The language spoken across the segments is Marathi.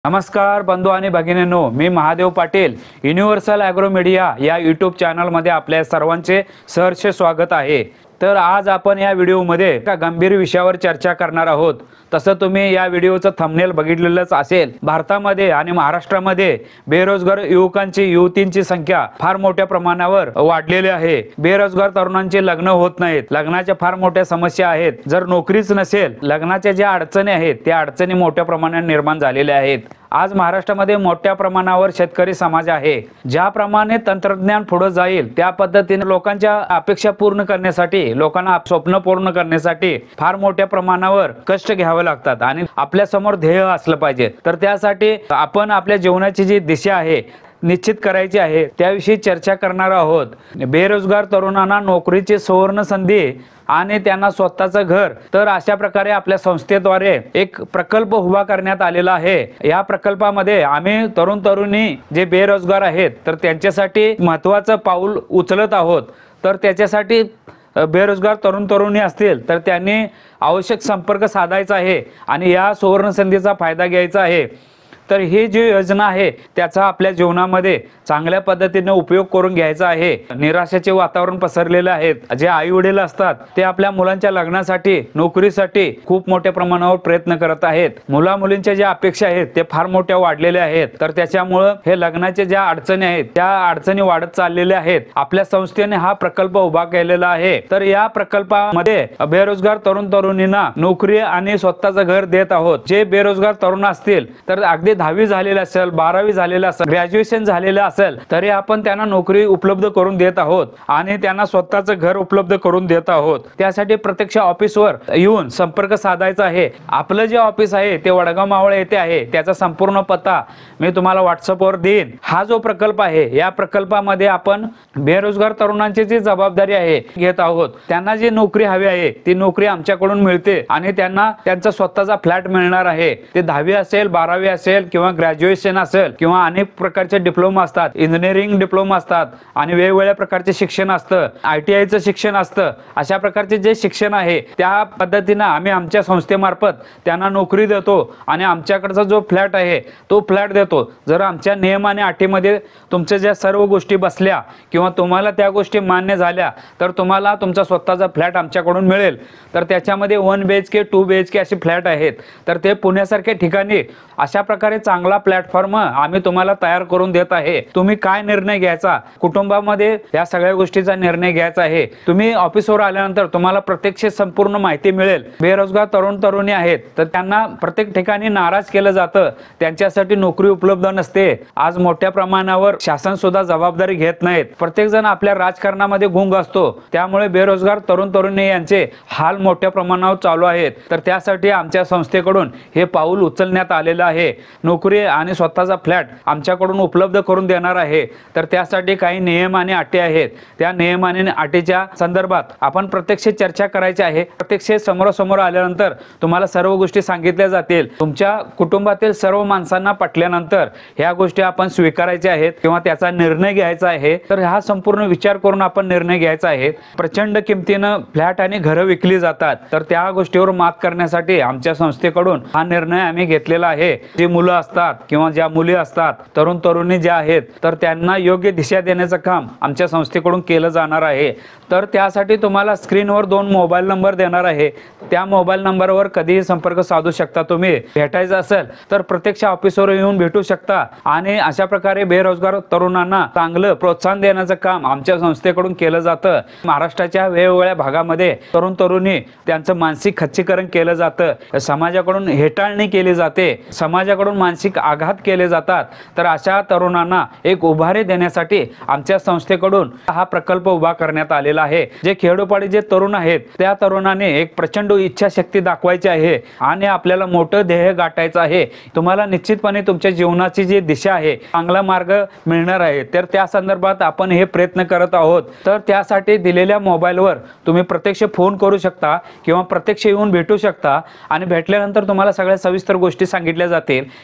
नमस्कार बंधू आणि भगिनींनो, मी Mahadev Patil universal agro media या यूट्यूब चॅनलमध्ये आपल्या सर्वांचे सहर्ष स्वागत आहे। तर आज आपण या व्हिडिओमध्ये एका गंभीर विषयावर चर्चा करणार आहोत। तसं तुम्ही या व्हिडिओचं थंबनेल बघितलेलंच असेल। भारतामध्ये आणि महाराष्ट्रामध्ये बेरोजगार युवतींची संख्या फार मोठ्या प्रमाणावर वाढलेली आहे। बेरोजगार तरुणांचे लग्न होत नाहीत, लग्नाच्या फार मोठ्या समस्या आहेत। जर नोकरीच नसेल, लग्नाच्या ज्या अडचणी आहेत त्या अडचणी मोठ्या प्रमाणात निर्माण झालेल्या आहेत। आज महाराष्ट्रामध्ये मोठ्या प्रमाणावर शेतकरी समाज आहे। ज्याप्रमाणे तंत्रज्ञान पुढे जाईल त्या पद्धतीने लोकांच्या अपेक्षा पूर्ण करण्यासाठी, लोकांना स्वप्न पूर्ण करण्यासाठी फार मोठ्या प्रमाणावर कष्ट घ्यावे लागतात आणि आपल्या समोर ध्येय असलं पाहिजे। तर त्यासाठी आपण आपल्या जीवनाची जी दिशा आहे निश्चित करायची आहे त्याविषयी चर्चा करणार आहोत। बेरोजगार तरुणांना नोकरीची सुवर्ण संधी आणि त्यांना स्वतःचं घर, तर अशा प्रकारे आपल्या संस्थेद्वारे एक प्रकल्प उभा करण्यात आलेला आहे। या प्रकल्पामध्ये आम्ही तरुणी जे बेरोजगार आहेत तर त्यांच्यासाठी महत्त्वाचं पाऊल उचलत आहोत। तर त्याच्यासाठी बेरोजगार तरुणी असतील तर त्यांनी आवश्यक संपर्क साधायचा आहे आणि या सुवर्ण संधीचा फायदा घ्यायचा आहे। तर ही जी योजना आहे त्याचा आपल्या जीवनामध्ये चांगल्या पद्धतीने उपयोग करून घ्यायचा आहे। निराशेचे वातावरण पसरलेले आहे। जे आई वडील असतात ते आपल्या मुलांच्या लग्नासाठी, नोकरीसाठी खूप मोठ्या प्रमाणावर प्रयत्न करत आहेत। मुला मुलींच्या ज्या अपेक्षा आहेत ते फार मोठ्या वाढलेल्या आहेत। तर त्याच्यामुळे हे लग्नाचे ज्या अडचणी आहेत त्या अडचणी वाढत चाललेल्या आहेत। आपल्या संस्थेने हा प्रकल्प उभा केलेला आहे। तर या प्रकल्पामध्ये बेरोजगार तरुणींना नोकरी आणि स्वतःचं घर देत आहोत। जे बेरोजगार तरुण असतील तर अगदी 10वी झालेले असेल, 12वी झालेले असेल, ग्रॅज्युएशन झालेले असेल तरी आपण त्यांना नोकरी उपलब्ध करून देत आहोत आणि त्यांना स्वतःचं घर उपलब्ध करून देत आहोत। त्यासाठी प्रत्यक्ष ऑफिसवर येऊन संपर्क साधायचा आहे। आपलं जे ऑफिस आहे ते वडगाव मावळ येथे आहे। त्याचा संपूर्ण पत्ता मी तुम्हाला व्हॉट्सअपवर देईन। हा जो प्रकल्प आहे या प्रकल्पामध्ये आपण बेरोजगार तरुणांची जी जबाबदारी आहे घेत आहोत। त्यांना जी नोकरी हवी आहे ती नोकरी आमच्याकडून मिळते आणि त्यांना त्यांचा स्वतःचा फ्लॅट मिळणार आहे। ते 10वी असेल, 12वी असेल किंवा ग्रॅज्युएशन असेल किंवा अनेक प्रकारचे डिप्लोमा असतात, इंजिनिअरिंग डिप्लोमा असतात आणि वेगवेगळ्या प्रकारचे शिक्षण असतं, ITIचं शिक्षण असतं। अशा प्रकारचे जे शिक्षण आहे त्या पद्धतीने आम्ही आमच्या संस्थेमार्फत त्यांना नोकरी देतो आणि आमच्याकडचा जो फ्लॅट आहे तो फ्लॅट देतो। जर आमच्या नियम आणि अटीमध्ये तुमच्या ज्या सर्व गोष्टी बसल्या किंवा तुम्हाला त्या गोष्टी मान्य झाल्या तर तुम्हाला तुमचा स्वतःचा फ्लॅट आमच्याकडून मिळेल। तर त्याच्यामध्ये 1 BHK 2 BHK असे फ्लॅट आहेत। तर ते पुण्यासारख्या ठिकाणी अशा प्रकारे चांगला प्लॅटफॉर्म आम्ही तुम्हाला तयार करून देत आहे। तुम्ही काय निर्णय घ्यायचा, कुटुंबामध्ये या सगळ्या गोष्टीचा निर्णय घ्यायचा आहे। तुम्ही ऑफिसवर आल्यानंतर तुम्हाला प्रत्यक्ष संपूर्ण माहिती मिळेल। बेरोजगार तरुणी आहेत तर त्यांना प्रत्येक ठिकाणी नाराज केलं जातं, त्यांच्यासाठी नोकरी उपलब्ध नसते। आज मोठ्या प्रमाणावर शासन सुद्धा जबाबदारी घेत नाहीत। प्रत्येक जण आपल्या राजकारणामध्ये गुंग असतो, त्यामुळे बेरोजगार तरुणी यांचे हाल मोठ्या प्रमाणावर चालू आहेत। तर त्यासाठी आमच्या संस्थेकडून हे पाऊल उचलण्यात आलेलं आहे। नोकरी आणि स्वतःचा फ्लॅट आमच्याकडून उपलब्ध करून देणार आहे। तर त्यासाठी काही नियम आणि अटी आहेत। त्या नियम आणि अटीच्या संदर्भात आपण प्रत्यक्ष चर्चा करायची आहे। प्रत्यक्ष समोरासमोर आल्यानंतर तुम्हाला सर्व गोष्टी सांगितल्या जातील। तुमच्या कुटुंबातील सर्व माणसांना पटल्यानंतर ह्या गोष्टी आपण स्वीकारायच्या आहेत किंवा त्याचा निर्णय घ्यायचा आहे। तर हा संपूर्ण विचार करून आपण निर्णय घ्यायचा आहे। प्रचंड किमतीनं फ्लॅट आणि घरं विकली जातात, तर त्या गोष्टीवर मात करण्यासाठी आमच्या संस्थेकडून हा निर्णय आम्ही घेतलेला आहे। जी मुलं असतात किंवा ज्या मुली असतात, तरुणी ज्या आहेत तर त्यांना योग्य दिशा देण्याचं काम आमच्या संस्थेकडून केलं जाणार आहे। तर त्यासाठी तुम्हाला स्क्रीनवर 2 मोबाईल नंबर देणार आहे। त्या मोबाईल नंबरवर कधीही संपर्क साधू शकता। तुम्ही भेटायचं असेल तर प्रत्यक्ष ऑफिसवर येऊन भेटू शकता आणि अशा प्रकारे बेरोजगार तरुणांना चांगलं प्रोत्साहन देण्याचं काम आमच्या संस्थेकडून केलं जातं। महाराष्ट्राच्या वेगवेगळ्या भागामध्ये तरुणी त्यांचं मानसिक खच्चीकरण केलं जातं, समाजाकडून हेटाळणी केली जाते, समाजाकडून मानसिक आघात केले जातात। तर अशा तरुणांना एक उभारी देण्यासाठी आमच्या संस्थेकडून हा प्रकल्प उभा करण्यात आलेला आहे। जे खेडोपाडी जे तरुण आहेत त्या तरुणांनी एक प्रचंड इच्छाशक्ती दाखवायची आहे आणि आपल्याला मोठं ध्येय गाठायचं आहे। तुम्हाला निश्चितपणे तुमच्या जीवनाची जी दिशा आहे चांगला मार्ग मिळणार आहे। तर त्या संदर्भात आपण हे प्रयत्न करत आहोत। तर त्यासाठी दिलेल्या मोबाईलवर तुम्ही प्रत्यक्ष फोन करू शकता किंवा प्रत्यक्ष येऊन भेटू शकता आणि भेटल्यानंतर तुम्हाला सगळ्या सविस्तर गोष्टी सांगितल्या जातील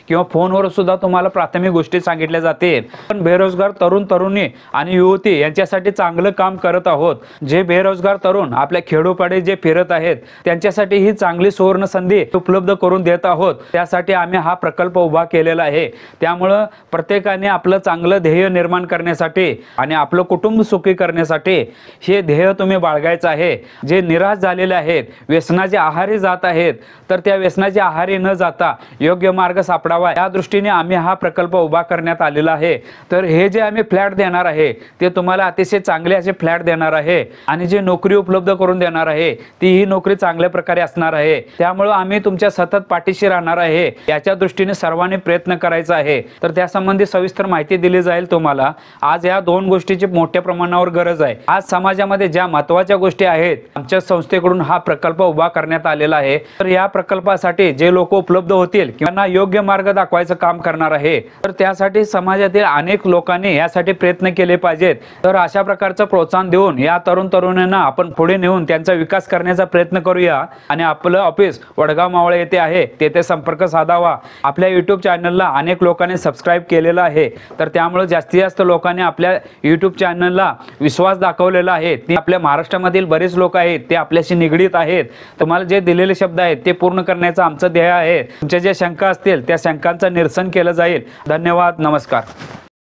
किंवा फोनवर सुद्धा तुम्हाला प्राथमिक गोष्टी सांगितल्या जातील। पण बेरोजगार तरुण तरुणी आणि युवती यांच्यासाठी चांगलं काम करत आहोत। जे बेरोजगार तरुण आपल्या खेडोपाडी जे फिरत आहेत त्यांच्यासाठी ही चांगली सुवर्ण संधी उपलब्ध करून देत आहोत। त्यासाठी आम्ही हा प्रकल्प उभा केलेला आहे। त्यामुळे प्रत्येकाने आपलं चांगलं ध्येय निर्माण करण्यासाठी आणि आपलं कुटुंब सुखी करण्यासाठी हे ध्येय तुम्ही बाळगायचं आहे। जे निराश झालेले आहेत, व्यसनाच्या आहारी जात आहेत, तर त्या व्यसनाच्या आहारी न जाता योग्य मार्ग सापडावा या दृष्टीने आम्ही हा प्रकल्प उभा करण्यात आलेला आहे। तर हे जे आम्ही फ्लॅट देणार आहे ते तुम्हाला अतिशय चांगले असे फ्लॅट देणार आहे आणि जे नोकरी उपलब्ध करून देणार आहे ती ही नोकरी चांगल्या प्रकारे असणार आहे। त्यामुळे आम्ही तुमच्या सतत पाठीशी राहणार आहे। याच्या दृष्टीने सर्वांनी प्रयत्न करायचा आहे। तर त्यासंबंधी सविस्तर माहिती दिली जाईल तुम्हाला। आज या दोन गोष्टीची मोठ्या प्रमाणावर गरज आहे। आज समाजामध्ये ज्या महत्त्वाच्या गोष्टी आहेत आमच्या संस्थेकडून हा प्रकल्प उभा करण्यात आलेला आहे। तर या प्रकल्पासाठी जे लोक उपलब्ध होतील किंवा योग्य मार्ग दाखवायचं काम करणार आहे, तर त्यासाठी समाजातील अनेक लोकांनी यासाठी प्रयत्न केले पाहिजेत। तर अशा प्रकारचं प्रोत्साहन देऊन या तरुण तरुणांना आपण पुढे नेऊन त्यांचा विकास करण्याचा प्रयत्न करूया। आणि आपलं ऑफिस वडगाव मावळ येथे आहे, तेथे संपर्क साधावा। आपल्या YouTube चॅनलला अनेक लोकांनी सबस्क्राईब केलेलं आहे, तर त्यामुळे जास्तीत जास्त लोकांनी आपल्या YouTube चॅनलला विश्वास दाखवलेला आहे। ते आपल्या महाराष्ट्रामधील बरेच लोक आहेत ते आपल्याशी निगडीत आहेत। तुम्हाला जे दिलेले शब्द आहेत ते पूर्ण करण्याचं आमचं ध्येय आहे। तुमच्या ज्या शंका असतील त्या शंकांचं निरसन केलं जाईल। धन्यवाद, नमस्कार।